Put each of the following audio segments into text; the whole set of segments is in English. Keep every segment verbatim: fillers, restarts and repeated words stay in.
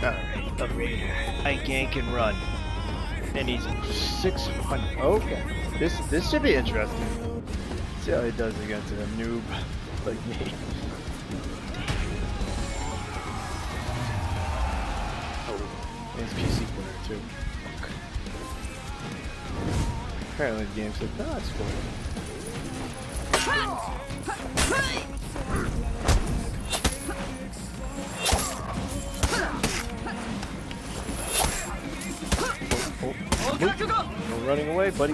Alright, up here. I gank and run. And he's six hundred. Okay. This this should be interesting. See how he does against a noob like me. Oh, he's P C player too. Okay. Apparently the game said, no, that's cool. Oh, oh. No running away, buddy.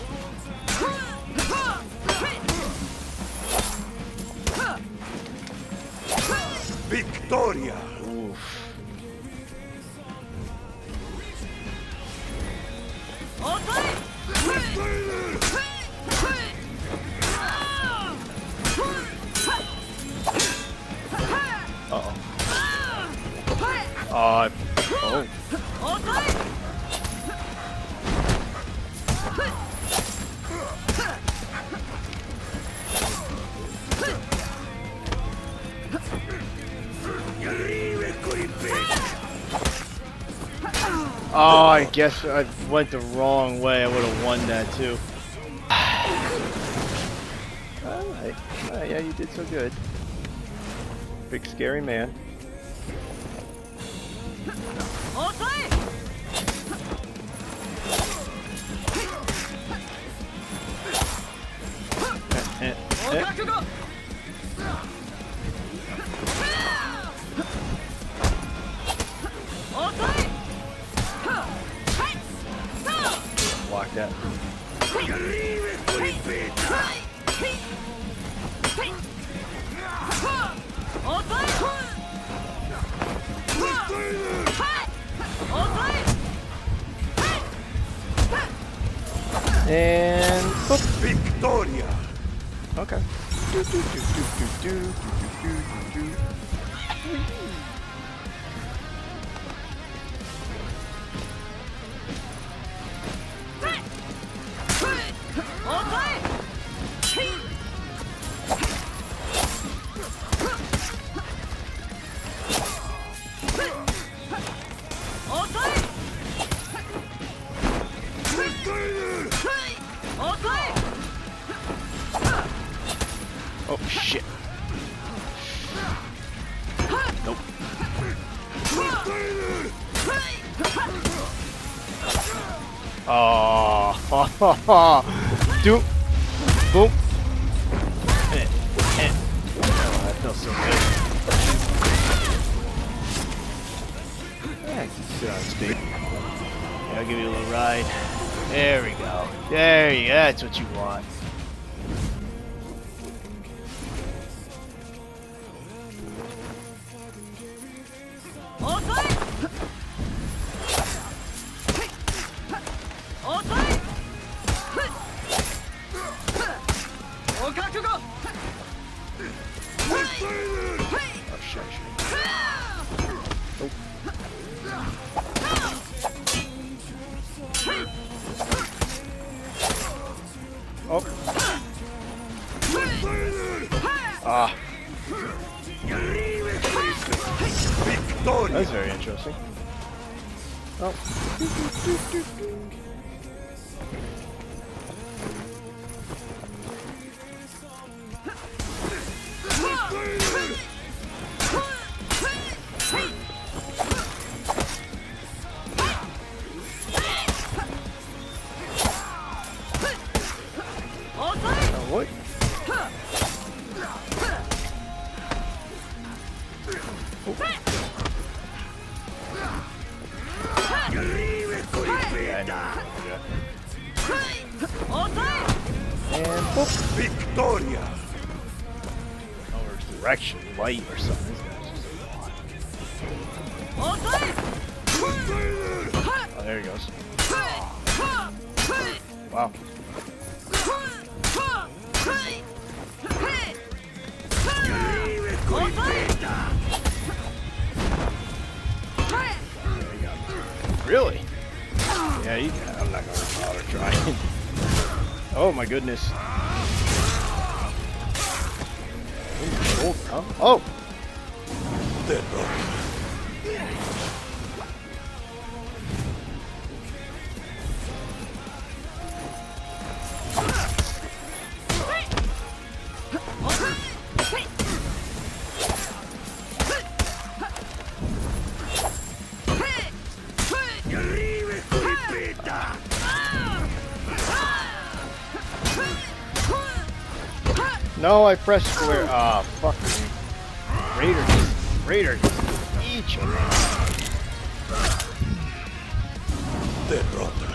Victoria! Oof. Uh-oh. Uh, oh. Oh, I guess I went the wrong way. I would have won that too. Alright. Uh, yeah, you did so good. Big scary man. Eh, eh, eh. Block that. And boop. Victoria! Okay. Do, do, do, do, do, do, do, do, do. Oh shit. Nope. Oh, ha ha ha. Doop. Boop. Eh, eh. Oh, that feels so good. Yeah, I can sit on speed. Yeah, I'll give you a little ride. There we go. There you go. That's what you want. Oh shit, shit. Oh. Oh. Ah. That's very interesting. Oh. What? Yeah, I know. Yeah. And boop. Victoria! Oh, or direction, light or something. Oh, there he goes. Wow. Really? Yeah, you can. I'm not gonna bother trying. Oh my goodness. Oh! No, I pressed square. Ah, oh, fuck me. Raider just, Raider just eat you. Derrota.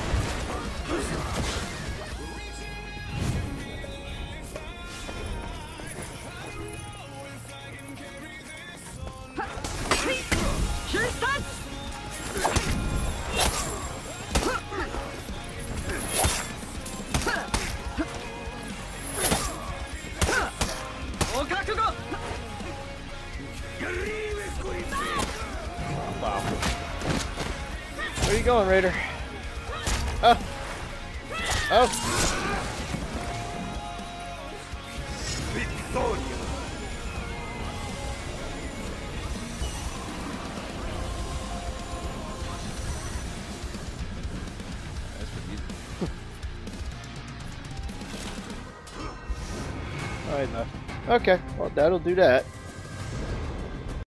Wow. Where are you going, Raider? Oh. Oh. Victoria. That's pretty easy. Alright, enough. Okay, well, that'll do that.